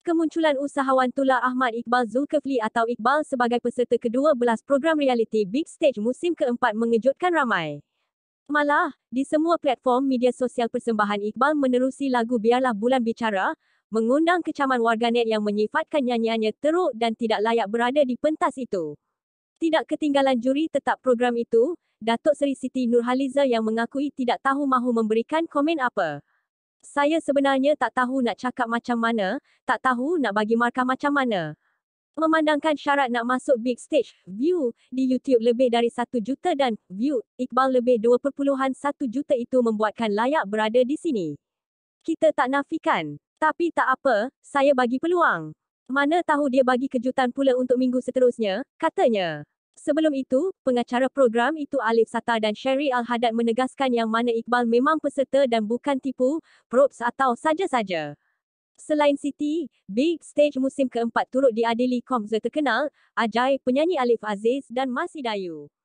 Kemunculan usahawan Tula Ahmad Iqbal Zulkifli atau Iqbal sebagai peserta ke-12 program realiti Big Stage musim ke-4 mengejutkan ramai. Malah, di semua platform media sosial persembahan Iqbal menerusi lagu Biarlah Bulan Bicara, mengundang kecaman warganet yang menyifatkan nyanyiannya teruk dan tidak layak berada di pentas itu. Tidak ketinggalan juri tetap program itu, Datuk Seri Siti Nurhaliza yang mengakui tidak tahu mahu memberikan komen apa. Saya sebenarnya tak tahu nak cakap macam mana, tak tahu nak bagi markah macam mana. Memandangkan syarat nak masuk Big Stage, view di YouTube lebih dari 1 juta dan view Iqbal lebih 2.1 juta itu membuatkan layak berada di sini. Kita tak nafikan. Tapi tak apa, saya bagi peluang. Mana tahu dia bagi kejutan pula untuk minggu seterusnya, katanya. Sebelum itu, pengacara program itu Alif Sattar dan Sherry Al-Haddad menegaskan yang mana Iqbal memang peserta dan bukan tipu, props atau saja-saja. Selain Siti, Big Stage musim ke-4 turut diadili komposer terkenal, Ajai, penyanyi Alif Aziz dan Mas Idayu.